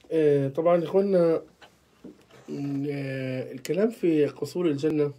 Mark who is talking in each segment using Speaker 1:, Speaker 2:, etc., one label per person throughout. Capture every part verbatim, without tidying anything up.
Speaker 1: آه، طبعا يا اخوانا، آه، الكلام في قصور الجنة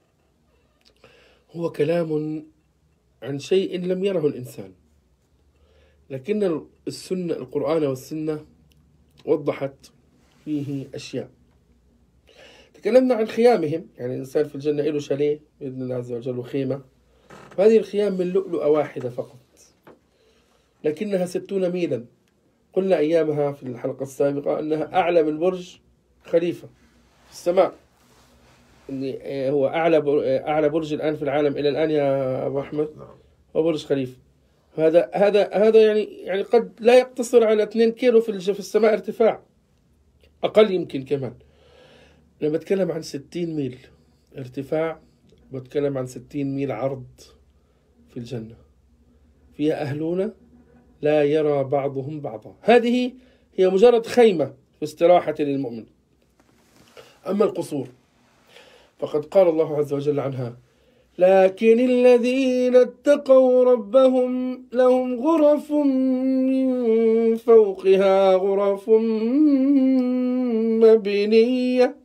Speaker 1: هو كلام عن شيء لم يره الإنسان، لكن السنة القرآن والسنة وضحت فيه أشياء. تكلمنا عن خيامهم، يعني الإنسان في الجنة له شاليه بإذن الله عز وجل وخيمة، هذه الخيام من لؤلؤة واحدة فقط، لكنها ستون ميلا. قلنا أيامها في الحلقة السابقة أنها أعلى من برج خليفة في السماء. إني هو أعلى أعلى برج الآن في العالم إلى الآن يا أبو أحمد هو برج خليفة. هذا هذا هذا يعني يعني قد لا يقتصر على اثنين كيلو في في السماء ارتفاع، أقل يمكن كمان. لما بتكلم عن ستين ميل ارتفاع، بتكلم عن ستين ميل عرض في الجنة، فيها أهلون لا يرى بعضهم بعضا. هذه هي مجرد خيمة في استراحة للمؤمن. أما القصور فقد قال الله عز وجل عنها: لكن الذين اتقوا ربهم لهم غرف من فوقها غرف مبنية.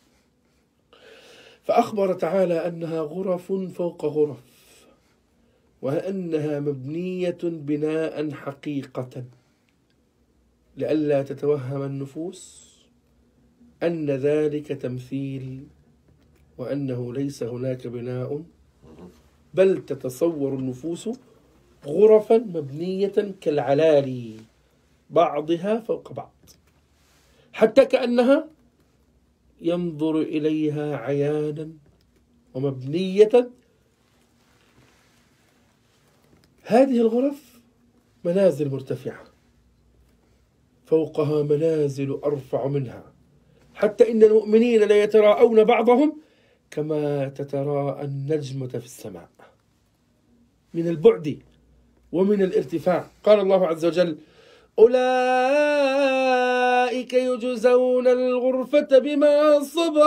Speaker 1: فأخبر تعالى أنها غرف فوق غرف، وأنها مبنية بناء حقيقة، لئلا تتوهم النفوس أن ذلك تمثيل، وأنه ليس هناك بناء، بل تتصور النفوس غرفا مبنية كالعلالي بعضها فوق بعض، حتى كأنها ينظر إليها عيانا ومبنية. هذه الغرف منازل مرتفعة، فوقها منازل أرفع منها، حتى إن المؤمنين لا يتراءون بعضهم كما تتراءى النجمة في السماء من البعد ومن الارتفاع. قال الله عز وجل: أولئك يجزون الغرفة بما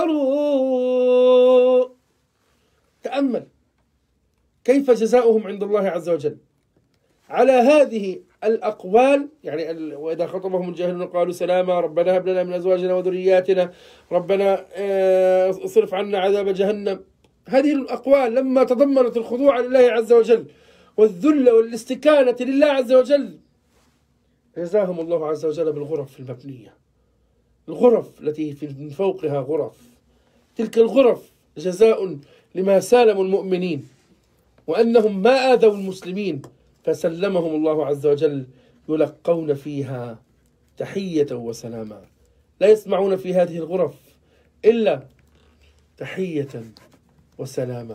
Speaker 1: صبروا. تأمل كيف جزاؤهم عند الله عز وجل على هذه الأقوال. يعني وإذا خطبهم الجاهلون قالوا سلاما، ربنا هب لنا من أزواجنا وذرياتنا، ربنا اصرف عنا عذاب جهنم. هذه الأقوال لما تضمنت الخضوع لله عز وجل والذل والاستكانة لله عز وجل، جزاهم الله عز وجل بالغرف المبنية، الغرف التي من فوقها غرف. تلك الغرف جزاء لما سالموا المؤمنين، وأنهم ما آذوا المسلمين فسلمهم الله عز وجل، يلقون فيها تحية وسلاما، لا يسمعون في هذه الغرف إلا تحية وسلاما.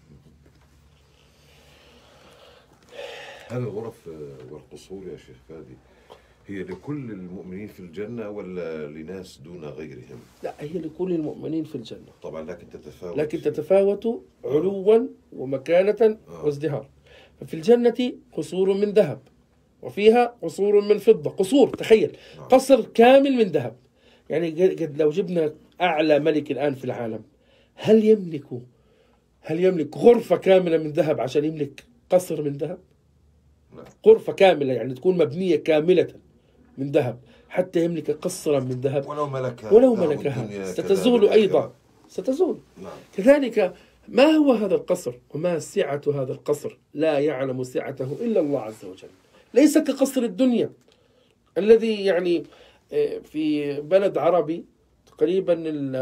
Speaker 2: هل الغرف والقصور يا شيخ فادي هي لكل المؤمنين في الجنة ولا لناس دون غيرهم؟
Speaker 1: لا، هي لكل المؤمنين في الجنة
Speaker 2: طبعا، لكن تتفاوت
Speaker 1: لكن تتفاوت علوا ومكانة
Speaker 2: آه.
Speaker 1: وازدهار. ففي الجنة قصور من ذهب، وفيها قصور من فضة. قصور، تخيل آه. قصر كامل من ذهب. يعني قد لو جبنا أعلى ملك الآن في العالم، هل يملك هل يملك غرفة كاملة من ذهب عشان يملك قصر من ذهب؟
Speaker 2: لا.
Speaker 1: غرفة كاملة يعني تكون مبنية كاملة من ذهب حتى يملك قصرا من ذهب،
Speaker 2: ولو ملكها
Speaker 1: ولو ملكها ستزول أيضا، ستزول.
Speaker 2: نعم.
Speaker 1: كذلك ما هو هذا القصر وما سعة هذا القصر؟ لا يعلم سعته إلا الله عز وجل. ليس كقصر الدنيا الذي يعني في بلد عربي تقريبا ال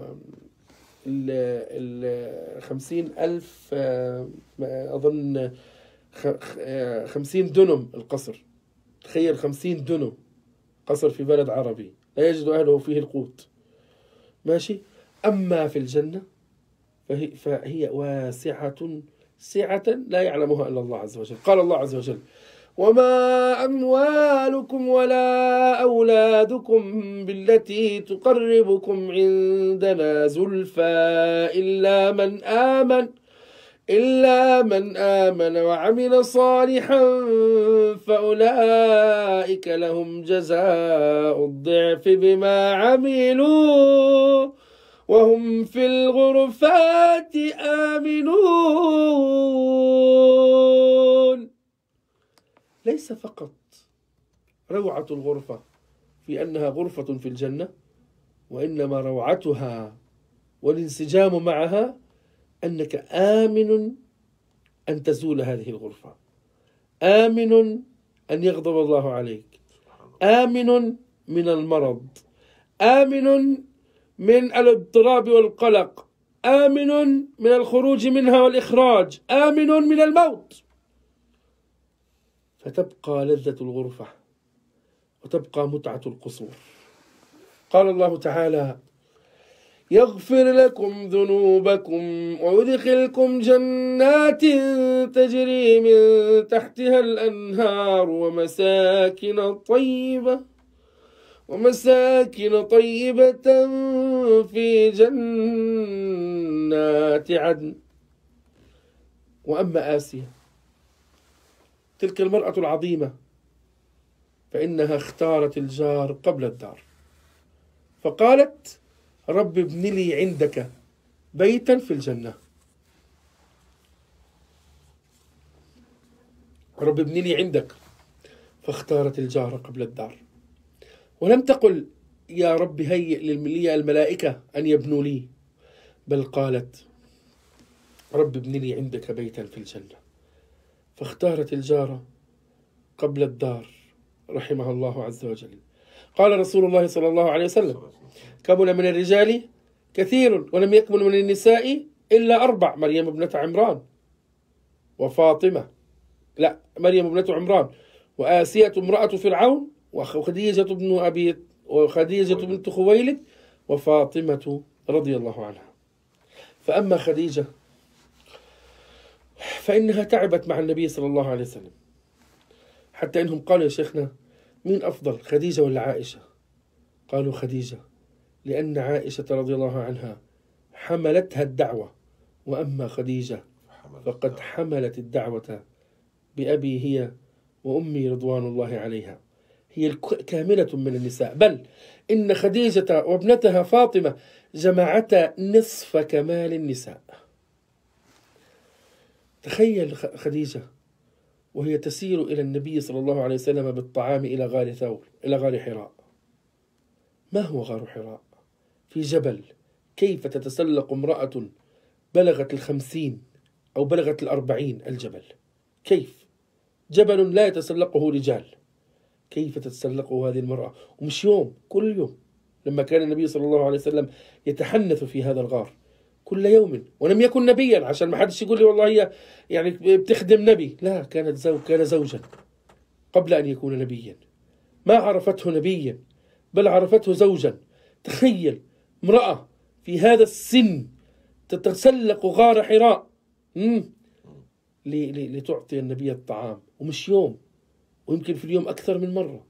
Speaker 1: ال خمسين ألف، أظن خمسين دنم القصر. تخيل خمسين دنم قصر في بلد عربي لا يجد أهله فيه القوت، ماشي. أما في الجنة فهي, فهي واسعة سعة لا يعلمها إلا الله عز وجل. قال الله عز وجل: وما أموالكم ولا أولادكم بالتي تقربكم عندنا زلفى إلا من آمن إلا من آمن وعمل صالحا فأولئك لهم جزاء الضعف بما عملوا وهم في الغرفات آمنون. ليس فقط روعة الغرفة في أنها غرفة في الجنة، وإنما روعتها والانسجام معها أنك آمن أن تزول هذه الغرفة، آمن أن يغضب الله عليك، آمن من المرض، آمن من الاضطراب والقلق، آمن من الخروج منها والإخراج، آمن من الموت. فتبقى لذة الغرفة وتبقى متعة القصور. قال الله تعالى: يغفر لكم ذنوبكم ويدخلكم جنات تجري من تحتها الأنهار ومساكن طيبة ومساكن طيبة في جنات عدن. وأما آسيا تلك المرأة العظيمة فإنها اختارت الجار قبل الدار، فقالت: رب ابن لي عندك بيتا في الجنة، رب ابن لي عندك، فاختارت الجار قبل الدار. ولم تقل: يا رب هيئ لي الملائكة أن يبنوا لي، بل قالت: رب ابن لي عندك بيتا في الجنة، فاختارت الجار قبل الدار رحمها الله عز وجل. قال رسول الله صلى الله عليه وسلم: كمل من الرجال كثير ولم يكمل من النساء إلا أربع: مريم ابنة عمران، وفاطمة لا مريم ابنة عمران، وآسية امرأة فرعون، وخديجة بن أبي وخديجة بنت خويلد، وفاطمة رضي الله عنها. فأما خديجة فإنها تعبت مع النبي صلى الله عليه وسلم، حتى إنهم قالوا: يا شيخنا مين أفضل، خديجة ولا عائشة؟ قالوا: خديجة، لأن عائشة رضي الله عنها حملتها الدعوة، وأما خديجة فقد حملت الدعوة بأبي هي وأمي رضوان الله عليها، هي كاملة من النساء، بل إن خديجة وابنتها فاطمة جمعتا نصف كمال النساء. تخيل خديجة وهي تسير إلى النبي صلى الله عليه وسلم بالطعام إلى غار ثور إلى غار حراء. ما هو غار حراء؟ في جبل. كيف تتسلق امرأة بلغت الخمسين أو بلغت الأربعين الجبل؟ كيف؟ جبل لا يتسلقه رجال، كيف تتسلقه هذه المرأة؟ ومش يوم، كل يوم. لما كان النبي صلى الله عليه وسلم يتحنث في هذا الغار كل يوم، ولم يكن نبيا عشان ما حدش يقول لي والله هي يعني بتخدم نبي، لا، كانت زوج كان زوجا قبل أن يكون نبيا، ما عرفته نبيا بل عرفته زوجا. تخيل امرأة في هذا السن تتسلق غار حراء لتعطي النبي الطعام، ومش يوم، ويمكن في اليوم أكثر من مرة.